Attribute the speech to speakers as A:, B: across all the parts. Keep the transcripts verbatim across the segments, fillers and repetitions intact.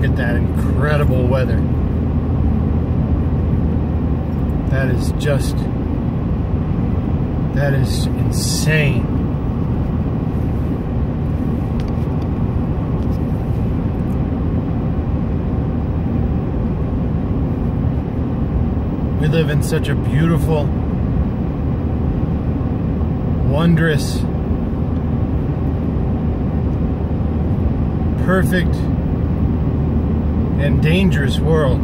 A: at that incredible weather. That is just, that is insane. We live in such a beautiful, wondrous, perfect, and dangerous world.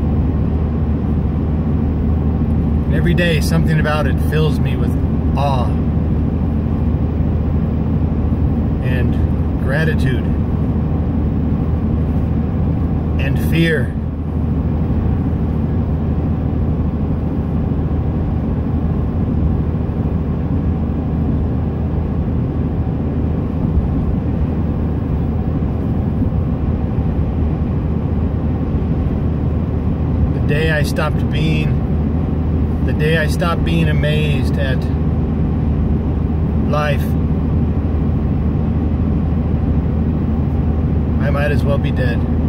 A: And every day, something about it fills me with awe and gratitude and fear. The day I stopped being The day I stopped being amazed at life, I might as well be dead.